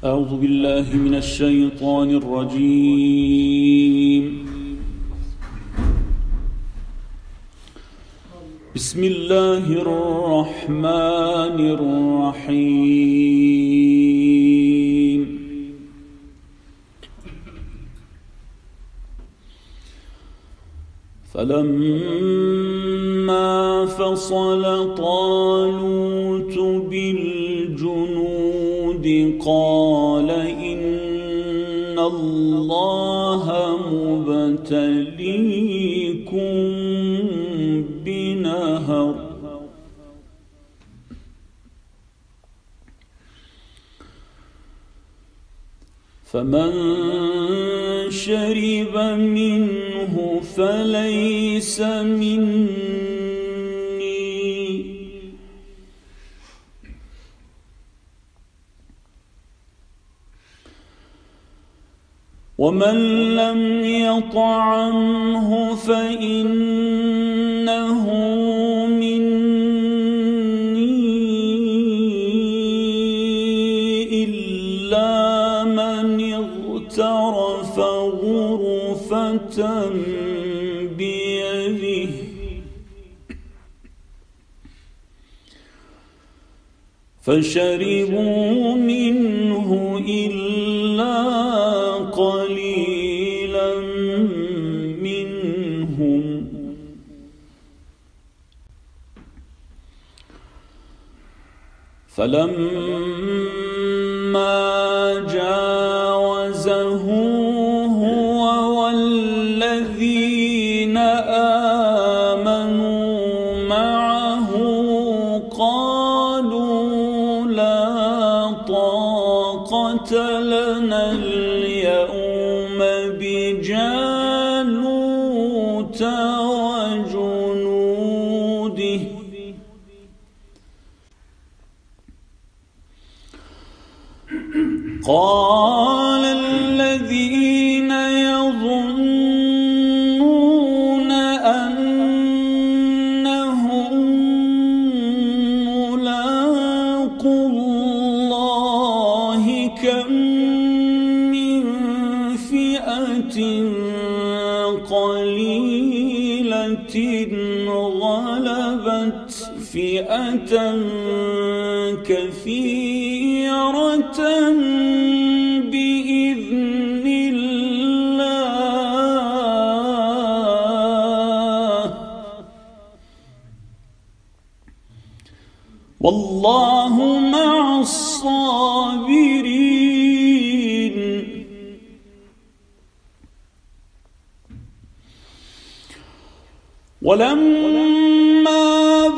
أعوذ بالله من الشيطان الرجيم. بسم الله الرحمن الرحيم. فلما فصل طالوت بالجنود قال إن الله مبتليكم بنهر فمن شرب منه فليس مني ومن لم يطعمه فإنه مني إلا من اغترف غرفة بيده فشربوا منه إلا قليلا منهم فلما جاوزه هو والذين آمنوا معه قالوا لا طاقة لنا اليوم بجالوت وجنوده قال الذين يظنون أنهم ملاقو الله كم من فئة قليلة غلبت فئة كثيرة بإذن الله والله مع الصابرين ولما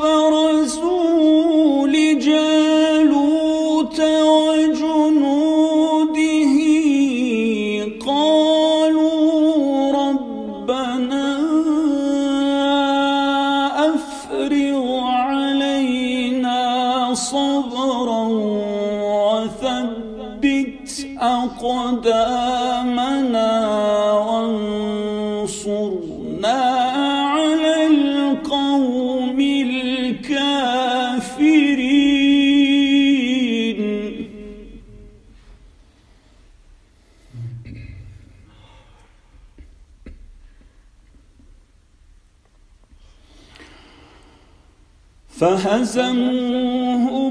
برزوا لجالوت وجنوده قالوا ربنا أفرغ علينا صبرا وثبت أقدامنا وانصرنا على القوم الكافرين فهزموهم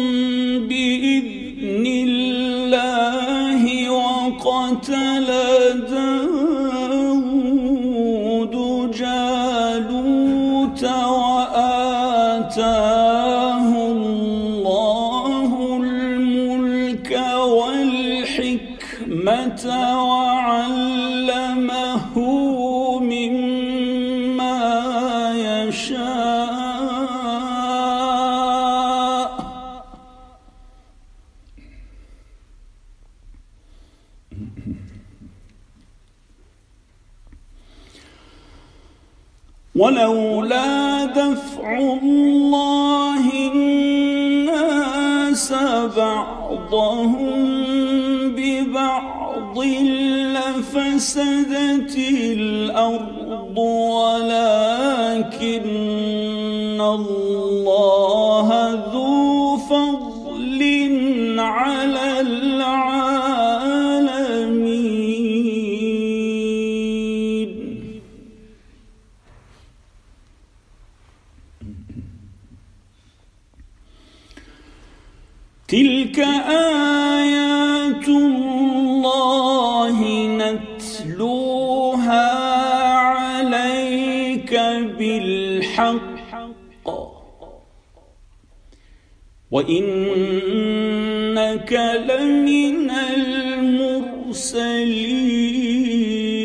بإذن الله وقتل داود جالوت وآتاه الله الملك والحكمة وعلمه مما يشاء ولولا دفع الله الناس بعضهم ببعض لفسدت الأرض ولكن الله ذو فضل على العالمين تلك آيات الله نتلوها عليك بالحق وإنك لمن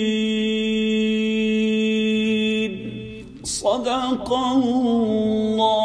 المرسلين. صدق الله.